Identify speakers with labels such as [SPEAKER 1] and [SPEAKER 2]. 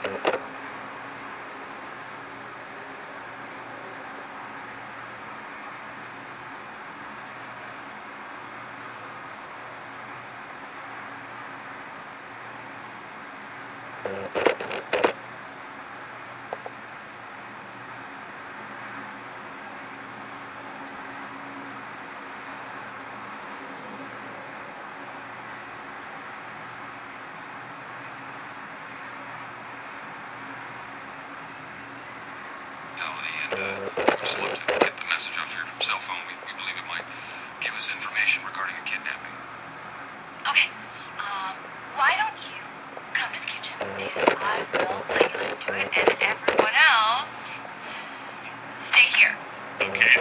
[SPEAKER 1] And we'd just love to get the message off your cell phone. We believe it might give us information regarding a kidnapping.
[SPEAKER 2] Okay. Why don't you come to the kitchen and I will let you listen to it, and everyone else stay here.
[SPEAKER 3] Okay,